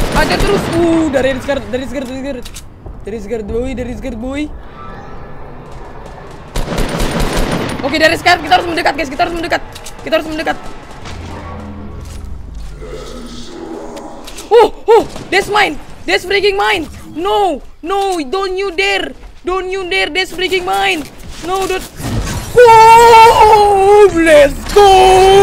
Aja terus. Dari skirt boy. Oke, dari skirt kita harus mendekat, guys. Kita harus mendekat. Oh, that's mine. That's freaking mine. No, don't you dare. That's freaking mine. No, don't. Oh, let's go.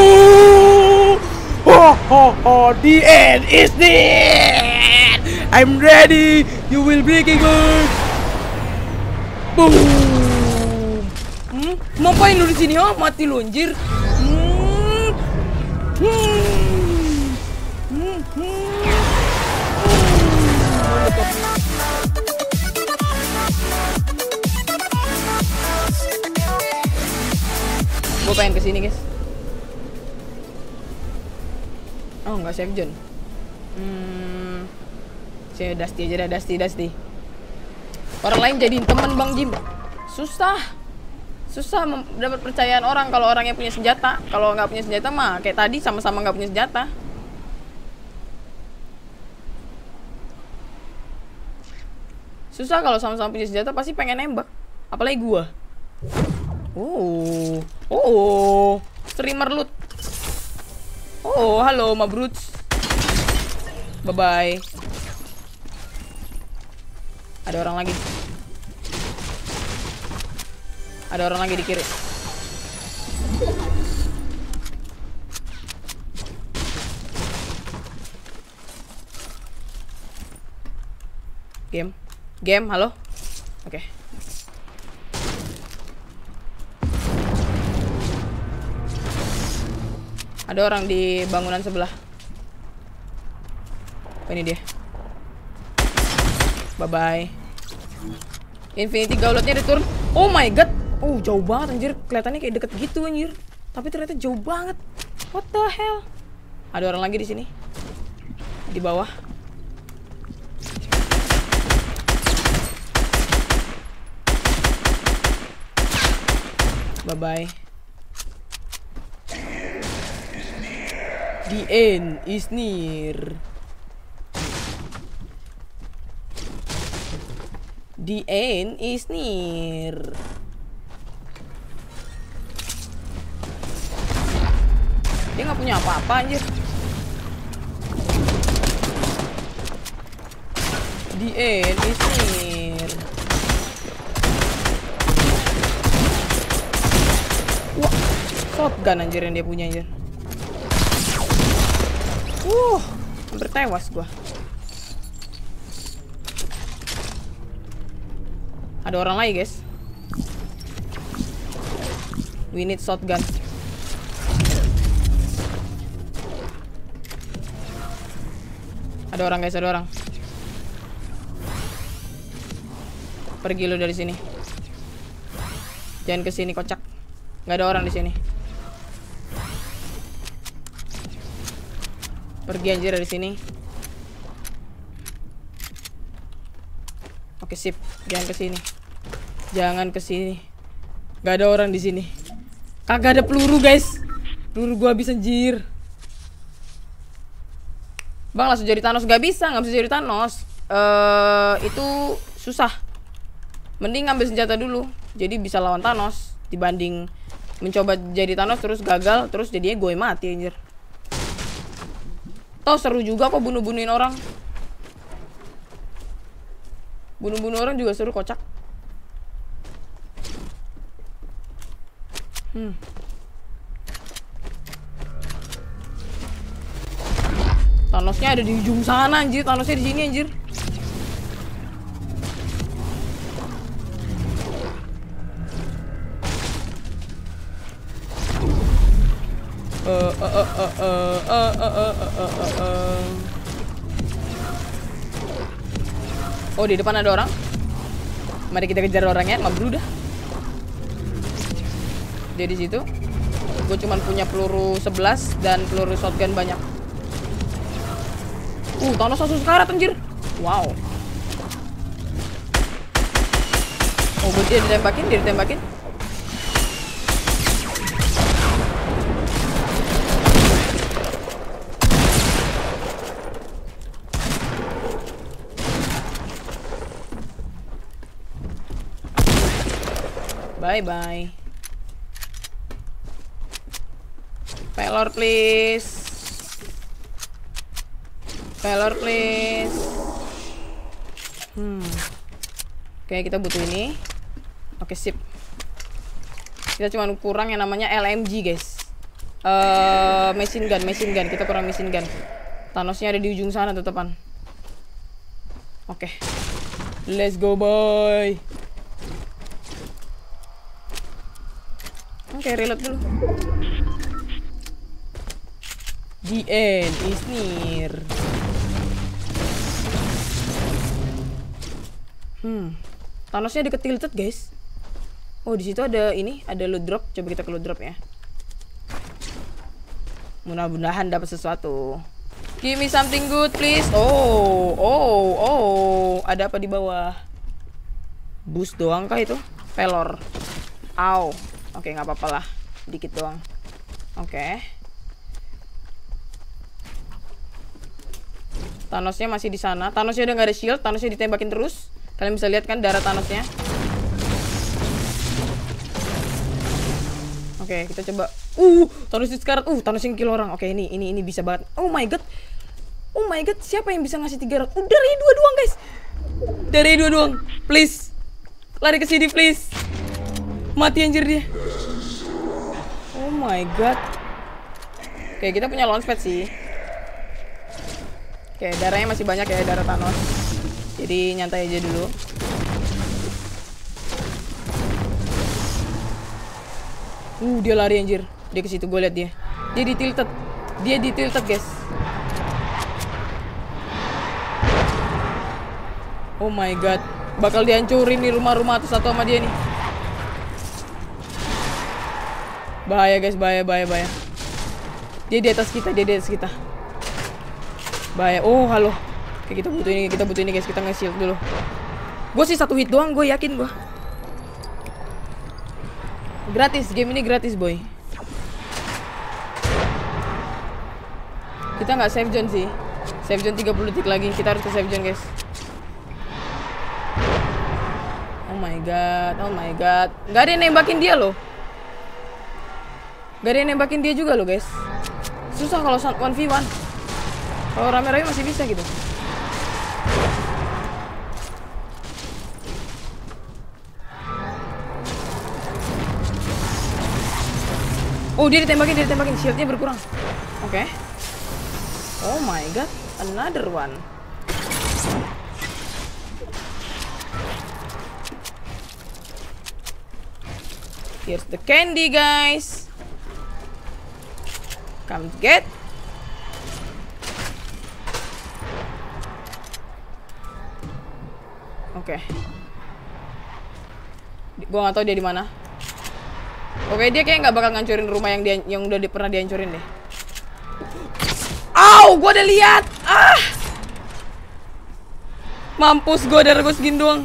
The end is near. I'm ready. You will breaking me. Boom. Ngapain lu di sini, ha? Mati lu, anjir. Gue pengen kesini, guys. Oh, nggak save John. Saya Dusty aja dah, Dusty. Orang lain jadiin teman Bang Jim. Susah dapat percayaan orang kalau orangnya punya senjata. Kalau nggak punya senjata mah kayak tadi sama-sama nggak punya senjata. Susah kalau sama-sama punya senjata pasti pengen nembak. Apalagi gua. Oh, streamer loot. Oh, halo Mabruts. Bye-bye. Ada orang lagi. Di kiri. Game, halo. Oke. Ada orang di bangunan sebelah. Oh, ini dia. Bye-bye. Infinity Gauntletnya return. Oh my god. Oh, jauh banget anjir. Kelihatannya kayak deket gitu anjir. Tapi ternyata jauh banget. What the hell? Ada orang lagi di sini. Di bawah. Bye-bye. The end is near. The end is near. Dia nggak punya apa-apa anjir. The end is near. Wah, shotgun anjir yang dia punya anjir. Hampir tewas gua. Ada orang lagi, guys. We need shotgun. Ada orang, guys, ada orang. Pergi lu dari sini. Jangan ke sini, kocak. Nggak ada orang di sini. Pergi anjir dari sini. Oke, sip. Jangan ke sini. Jangan ke sini. Gak ada orang di sini. Kagak ada peluru, guys. Peluru gua habis anjir. Bang, langsung jadi Thanos. Gak bisa jadi Thanos. Itu susah. Mending ngambil senjata dulu. Jadi bisa lawan Thanos. Dibanding mencoba jadi Thanos terus gagal. Terus jadinya gue mati anjir. Tau seru juga kok bunuh-bunuhin orang. Bunuh-bunuh orang juga seru, kocak. Thanosnya ada di ujung sana anjir. Thanosnya di sini anjir. Oh, di depan ada orang. Mari kita kejar orangnya, mabru dah. Dia di situ. Gue cuman punya peluru 11 dan peluru shotgun banyak. Thanos langsung sekarat anjir. Wow. Oh, dia ditembakin. Bye bye. Pelor please. Pelor please. Oke, kita butuh ini. Oke, sip. Kita cuma kurang yang namanya LMG, guys. Machine gun. Kita kurang machine gun. Thanosnya ada di ujung sana tetepan. Oke. Let's go, boy. Oke, reload dulu. The end is near. Thanosnya deket tilted, guys. Oh, di situ ada ini, ada loot drop. Coba kita ke loot drop ya. Mudah-mudahan dapat sesuatu. Give me something good, please. Oh. Ada apa di bawah? Boost doang kah itu? Pelor. Ow. Oke, nggak apa-apa lah. Dikit doang. Oke. Thanosnya masih di sana. Thanosnya udah nggak ada shield. Thanosnya ditembakin terus. Kalian bisa lihat kan darah Thanosnya. Oke, kita coba. Thanos sekarat. Thanos yang kill orang. Oke, ini bisa banget. Oh my god. Siapa yang bisa ngasih 3 round? Dari 2 doang, guys. Dari 2 doang. Please. Lari ke sini, please. Mati anjir dia. Oh my god. Oke, kita punya launchpad sih. Oke, darahnya masih banyak ya, darah Thanos. Jadi nyantai aja dulu. Dia lari anjir. Dia ke situ, gue liat dia. Dia di tilted, guys. Oh my god. Bakal dihancurin nih rumah-rumah atas satu sama dia nih. Bahaya, guys, bahaya. Dia di atas kita, Bahaya. Oh, halo. Oke, kita butuh ini, guys. Kita nge-shield dulu. Gue sih 1 hit doang, gue yakin gue. Gratis, game ini gratis, boy. Kita nggak save zone sih. Save zone 30 detik lagi. Kita harus ke save zone, guys. Oh my god. Gak ada yang nembakin dia loh. Gak ada yang nembakin dia juga loh, guys. Susah kalau 1v1. Kalau rame-rame masih bisa gitu. Oh, dia ditembakin. Shieldnya berkurang. Oke. Oh my god, another one. Here's the candy, guys. Come get. Oke. Gua nggak tahu dia di mana. Oke, dia kayak nggak bakal ngancurin rumah yang udah pernah dihancurin deh. Gua udah lihat. Mampus, gua darah gua segini doang.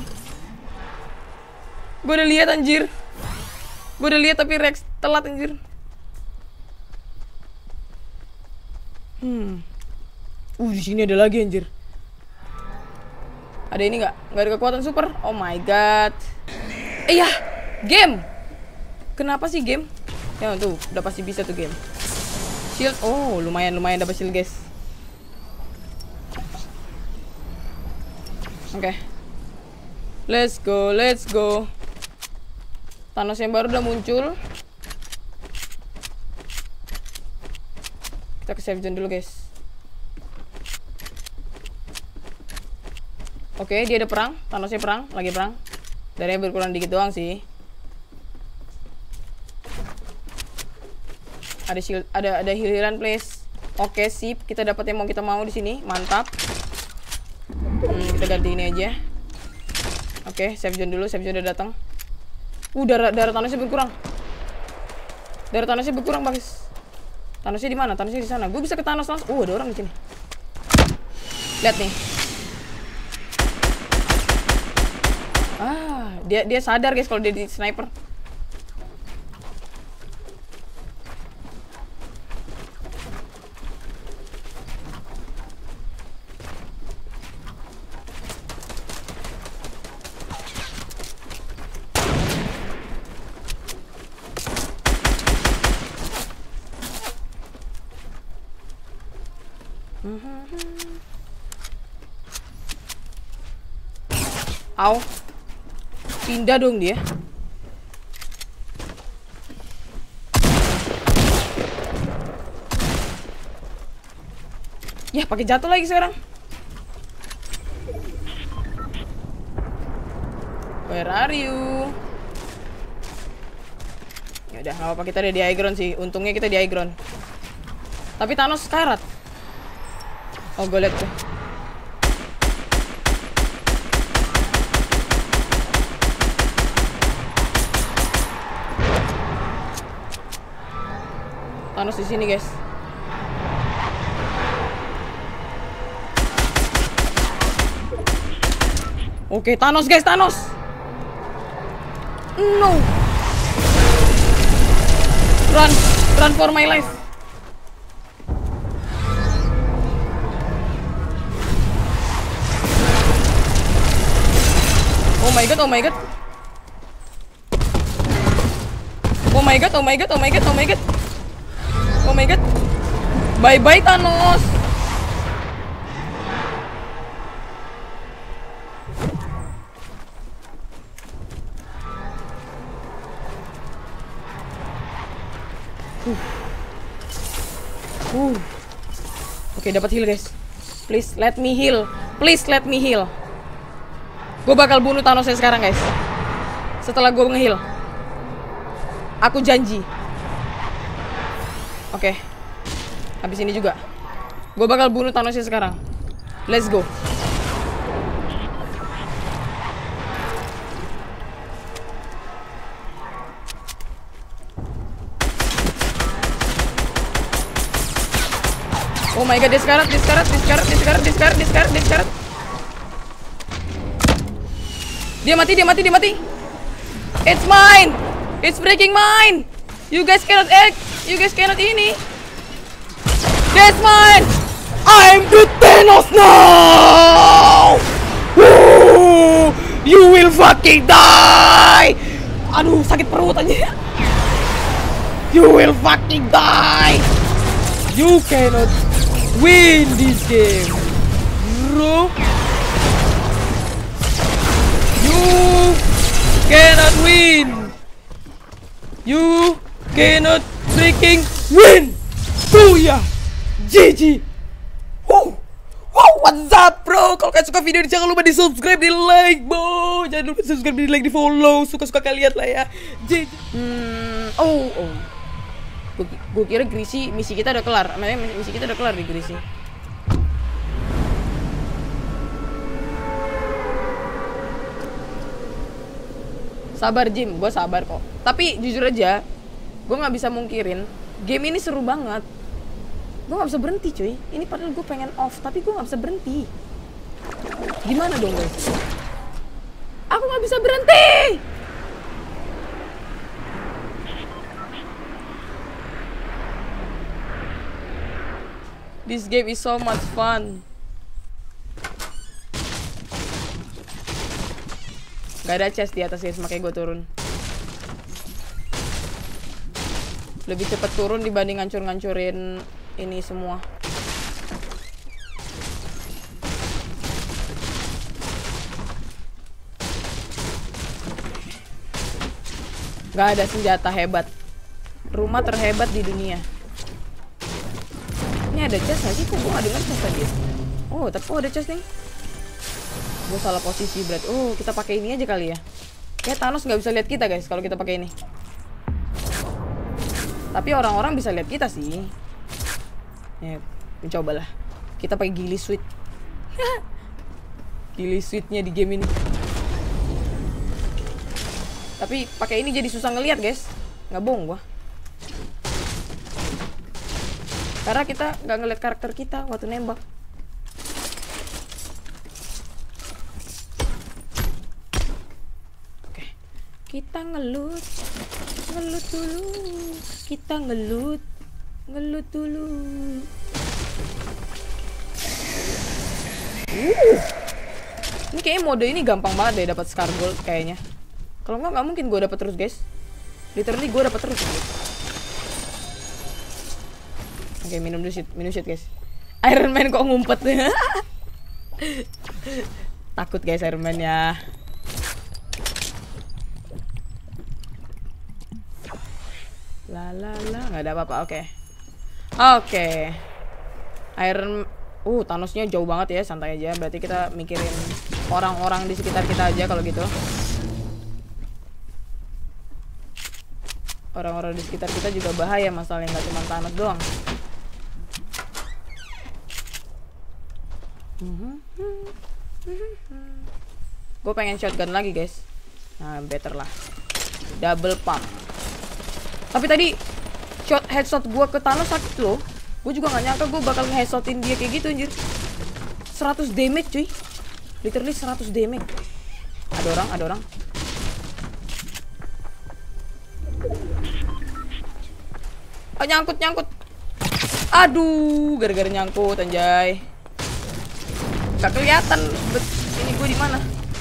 Gua udah lihat anjir. Gua udah lihat tapi Rex telat anjir. Di sini ada lagi anjir. Ada ini nggak? Nggak ada kekuatan super. Oh my god. Iya, game. Kenapa sih game? Ya tuh, udah pasti bisa tuh game. Shield. Oh, lumayan dapat shield, guys. Oke. Let's go. Thanos yang baru udah muncul. Kita ke save zone dulu, guys. Oke, dia ada perang. Thanosnya lagi perang. Darahnya berkurang dikit doang sih. Ada shield, ada healan, please. Oke, sip. Kita dapat yang kita mau di sini. Mantap. Kita ganti ini aja. Oke, save zone dulu. Save zone udah datang. Darah Thanosnya berkurang. Darah Thanosnya berkurang, guys. Thanosnya di mana? Thanosnya di sana. Gue bisa ke Thanos langsung. Ada orang di sini. Lihat nih. Dia sadar, guys, kalau dia di sniper. Au. Pindah dong dia. Ya, pakai jatuh lagi sekarang. Where are you? Ya udah, nggak apa-apa, kita ada di high ground sih. Untungnya kita di high ground. Tapi Thanos karat. Oh, gue liat tuh. Thanos di sini, guys. Oke, Thanos, guys, Thanos. No. Run for my life. Oh my god, oh my god. Oh my god, oh my god, oh my god, oh my god. Oh my god. Bye-bye Thanos. Oke, dapat heal, guys. Please let me heal. Please let me heal. Gue bakal bunuh Thanosnya sekarang, guys. Setelah gue nge-heal. Aku janji. Oke. Habis ini juga. Gue bakal bunuh Thanosnya sekarang. Let's go. Oh my god, discard. Dia mati. It's mine. It's freaking mine. You guys cannot act. You guys cannot ini. That's mine. I'm the Thanos now. Woo! You will fucking die. Aduh, sakit perut aja. You will fucking die. You cannot win this game, bro. You cannot win. You cannot freaking win. Booyah. GG. Wow, what's up, bro? Kalau kalian suka video ini jangan lupa di subscribe, di like, bro. Jangan lupa di subscribe, di like, di follow. Suka-suka kalian lah ya. GG. Gue kira Greasy misi kita udah kelar. Misi kita udah kelar di Greasy. Sabar Jim, gue sabar kok. Tapi jujur aja, gue nggak bisa mungkirin game ini seru banget. Gue nggak bisa berhenti, cuy. Ini padahal gue pengen off, tapi gue nggak bisa berhenti. Gimana dong, guys? Aku nggak bisa berhenti. This game is so much fun. Gak ada chest di atas, guys, makanya gue turun. Lebih cepat turun dibanding ngancur-ngancurin ini semua. Gak ada senjata hebat. Rumah terhebat di dunia. Ini ada chest gak sih? Kok gue gak denger chest tadi? Oh, tapi ada chest nih. Gue salah posisi berarti. Oh, kita pakai ini aja kali ya. Kayak Thanos nggak bisa lihat kita, guys, kalau kita pakai ini. Tapi orang-orang bisa lihat kita sih. Ya, mencobalah. Kita pakai Ghillie Suit. Ghillie Suitnya di game ini. Tapi pakai ini jadi susah ngelihat, guys. Nggak bohong gua. Karena kita nggak ngeliat karakter kita waktu nembak. Oke, kita ngelut dulu. Kita ngelut dulu. Ini kayaknya mode ini gampang banget deh dapat Scar Gold kayaknya. Kalau nggak mungkin gue dapat terus, guys. Literally gue dapat terus. Oke, minum shit, guys. Iron Man kok ngumpet. Takut guys Iron Man ya. Nggak ada apa-apa. Oke. Thanosnya jauh banget ya, santai aja. Berarti kita mikirin orang-orang di sekitar kita aja kalau gitu. Orang-orang di sekitar kita juga bahaya, masalahnya nggak cuma Thanos doang. Gue pengen shotgun lagi guys. Nah better lah. Double pump. Tapi tadi headshot gue ke Thanos sakit loh. Gue juga gak nyangka gue bakal nge-headshotin dia kayak gitu anjir. 100 damage cuy. Literally 100 damage. Ada orang. Oh, nyangkut. Aduh, gara-gara nyangkut anjay. Gak kelihatan ini gue di mana.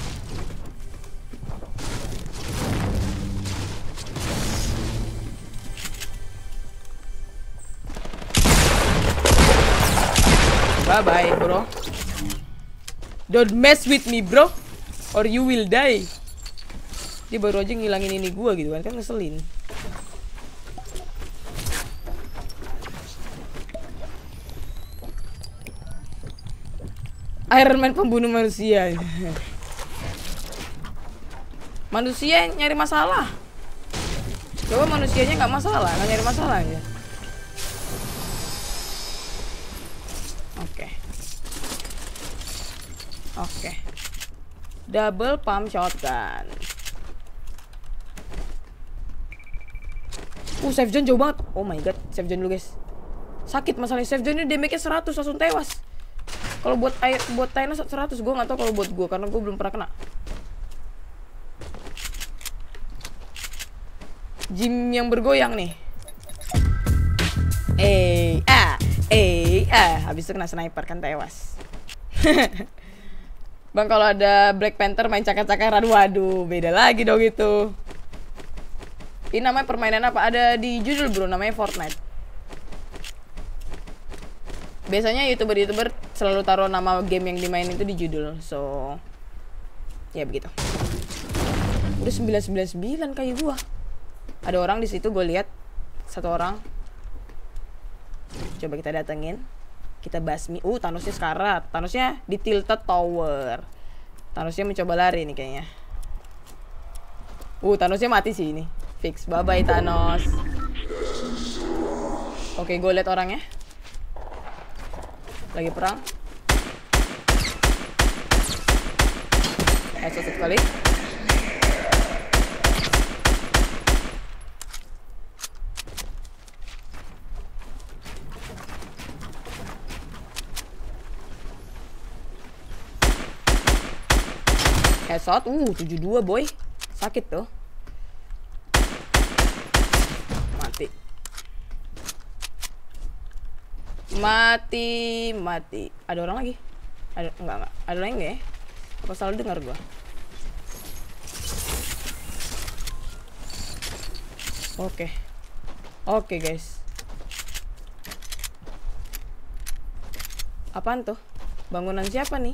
Bye-bye, bro. Don't mess with me, bro, or you will die. Dia baru aja ngilangin ini gua gitu kan ngeselin. Iron Man pembunuh manusia. Manusia yang nyari masalah. Coba manusianya nggak masalah, nggak nyari masalah ya. Oke. Double pump shotgun. Save zone jauh banget. Oh my god, save zone dulu guys. Sakit masalahnya save zone ini damage-nya 100 langsung tewas. Kalau buat Thanos 100, gue nggak tahu kalau buat gue karena gue belum pernah kena. Gym yang bergoyang nih. Habis itu kena sniper kan tewas. Bang, kalau ada Black Panther main cakar-cakaran, waduh, beda lagi dong itu. Ini namanya permainan apa? Ada di judul bro, namanya Fortnite. Biasanya youtuber selalu taruh nama game yang dimainin itu di judul. So, ya begitu. Udah 999 kayak gua. Ada orang di situ, gue lihat satu orang. Coba kita datengin. Kita basmi. Thanosnya sekarat. Thanosnya di tilted tower. Thanosnya mencoba lari nih kayaknya. Thanosnya mati sih ini. Fix. Bye bye Thanos. Oke, gue lihat orangnya. Lagi perang. Headshot sekali. Headshot, 72 boy. Sakit tuh. Mati. Ada orang lagi? Enggak. Ada lagi nggak ya? Apa salah dengar gua? Oke guys. Apaan tuh? Bangunan siapa nih?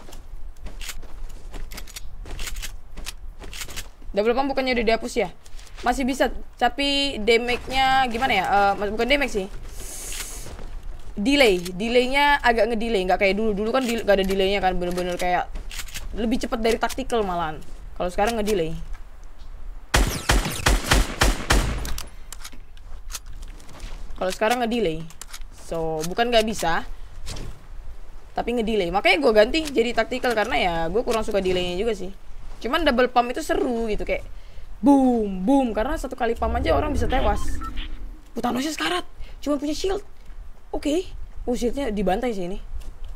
Double pump bukannya udah dihapus ya? Masih bisa, tapi damage-nya gimana ya? Bukan damage sih. Delaynya agak ngedelay, nggak kayak dulu kan gak ada delaynya kan, bener-bener kayak lebih cepat dari tactical malahan. Kalau sekarang ngedelay. So bukan nggak bisa, tapi ngedelay. Makanya gue ganti jadi tactical karena ya gue kurang suka delaynya juga sih. Cuman double pump itu seru gitu, kayak boom karena satu kali pump aja orang bisa tewas. Thanosnya sekarat, cuma punya shield. Oke. Shieldnya dibantai sih ini.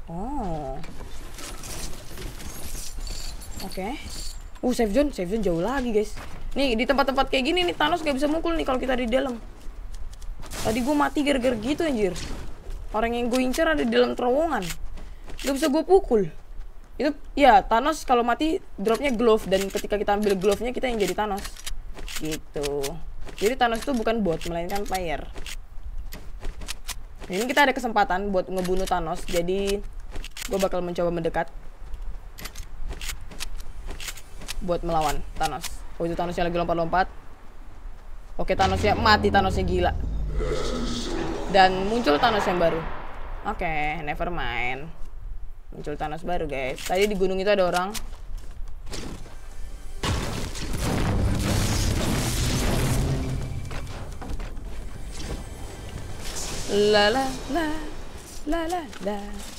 Oke. Save zone jauh lagi guys. Nih di tempat-tempat kayak gini nih Thanos gak bisa mukul nih kalau kita di dalam. Tadi gue mati gara-gara gitu anjir. Orang yang gue incer ada di dalam terowongan, gak bisa gue pukul. Itu ya Thanos kalau mati dropnya glove, dan ketika kita ambil glove-nya kita yang jadi Thanos. Gitu. Jadi Thanos itu bukan bot melainkan player. Ini kita ada kesempatan buat ngebunuh Thanos. Jadi gue bakal mencoba mendekat buat melawan Thanos. Oh, itu Thanosnya lagi lompat-lompat. Oke, Thanosnya mati, Thanosnya gila. Dan muncul Thanos yang baru. Oke, never mind. Muncul Thanos baru, guys. Tadi di gunung itu ada orang. La la la la la la.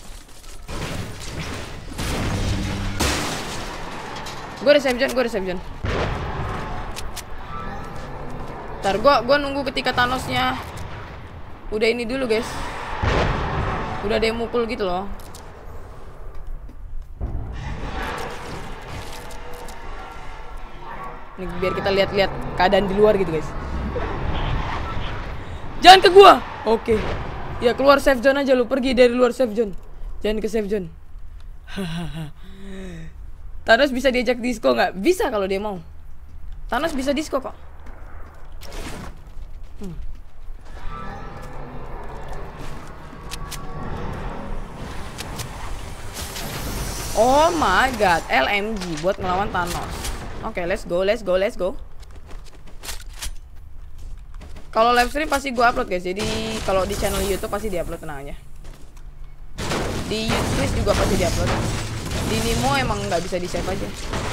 Gue ada save zone, Ntar gue nunggu ketika Thanosnya udah ini dulu, guys. Udah ada yang mukul gitu loh. Nih, biar kita lihat-lihat keadaan di luar gitu, guys. Jangan ke gua. Oke. Ya, keluar safe zone aja lu. Pergi dari luar safe zone. Jangan ke safe zone. Thanos bisa diajak disco nggak? Bisa kalau dia mau. Thanos bisa disco kok. Oh my god, LMG buat ngelawan Thanos. Oke, let's go. Kalau live stream pasti gue upload, guys. Jadi kalau di channel YouTube pasti diupload, tenang aja. Di YouTube juga pasti diupload. Di Nimo emang nggak bisa di save aja.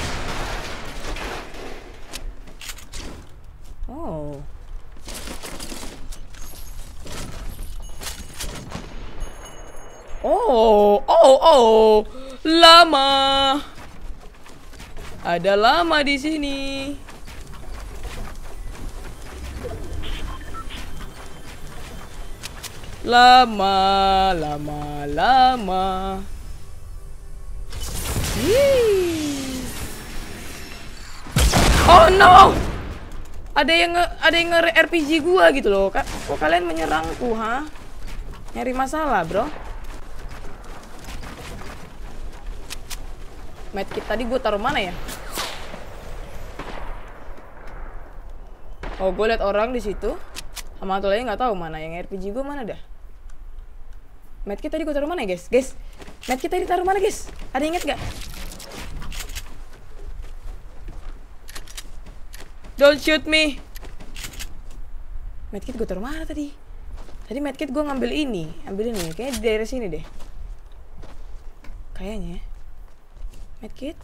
Oh, lama. Ada lama di sini. Lama. Oh no. Ada yang RPG gua gitu loh. Kok kalian menyerangku, ha? Nyari masalah, bro. Medkit tadi gue taruh mana ya? Oh, gue liat orang di situ. Sama satu lagi nggak tahu mana. Yang RPG gue mana dah? Medkit tadi gue taruh mana ya, guys? Medkit tadi taruh mana, guys? Ada yang inget nggak? Don't shoot me. Medkit gue taruh mana tadi? Tadi medkit gue ngambil ini. Ambil ini. Kayaknya di daerah sini deh. Kayaknya. Medkit.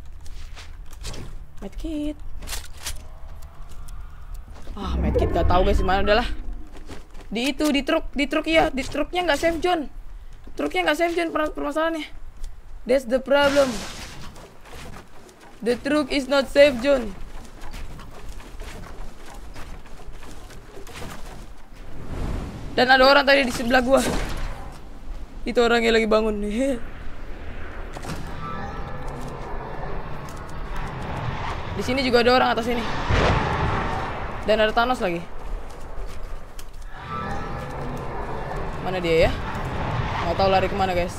Ah, medkit gak tahu, guys, di mana. Udahlah. Di truk ya. Di truknya nggak safe zone. Permasalahannya. That's the problem. The truck is not safe zone. Dan ada orang tadi di sebelah gua. Itu orangnya lagi bangun. Di sini juga ada orang atas sini. Dan ada Thanos lagi. Mana dia ya? Nggak tahu lari kemana, guys.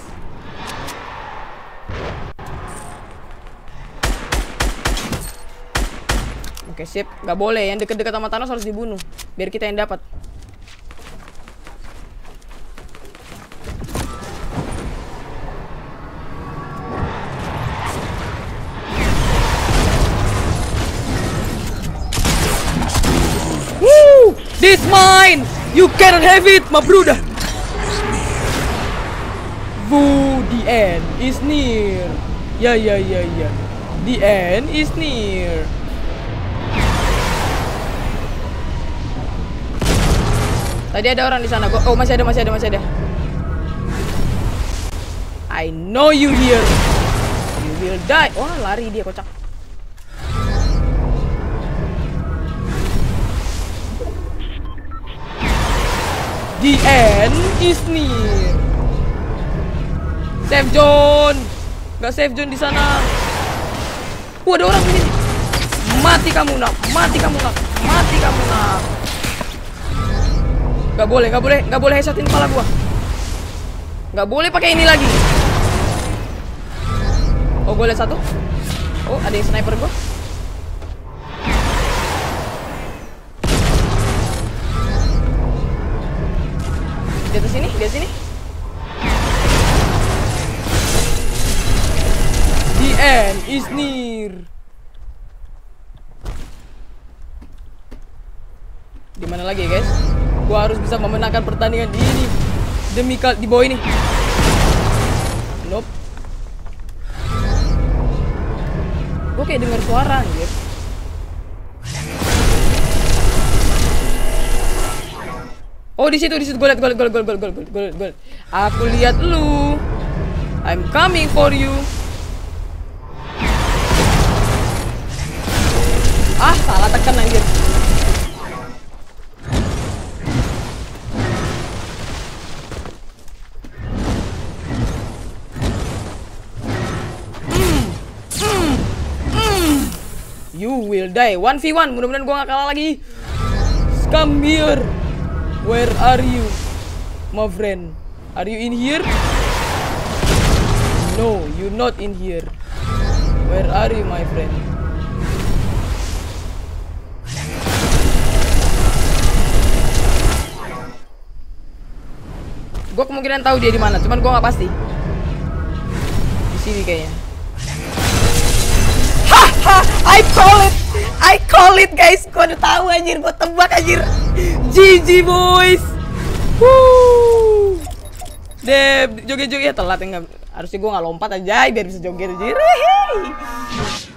Oke, sip. Nggak boleh. Yang deket-deket sama Thanos harus dibunuh. Biar kita yang dapat. This mine! You cannot have it, my brother! Woo, the end is near. Ya. The end is near. Tadi ada orang di sana. Oh, masih ada. I know you here. You will die. Wah, lari dia, kocak. The end is near. Safe zone. Gak safe zone di sana. Ada orang di sini. Mati kamu nak. Gak boleh headshot kepala gua. Gak boleh pakai ini lagi. Oh, gue lihat satu. Oh, ada yang sniper gua. Di atas sini, di atas sini. The end is near. Di mana lagi guys? Gua harus bisa memenangkan pertandingan ini demi di bawah ini. Nope. Gua kayak dengar suara anjir. Oh di situ gue liat. Aku lihat lu. I'm coming for you. Ah, salah tekan anjir. You will die. 1v1. Mudah-mudahan gua gak kalah lagi. Come here. Where are you, my friend? Are you in here? No, you're not in here. Where are you, my friend? Gue kemungkinan tahu dia di mana, cuman gue nggak pasti. Di sini kayaknya. Haha, I call it guys. Gue udah tahu anjir, gue tebak anjir. GG boys. Woo. Deh, joget-joget telat enggak. Harusnya gue nggak lompat aja biar bisa joget anjir.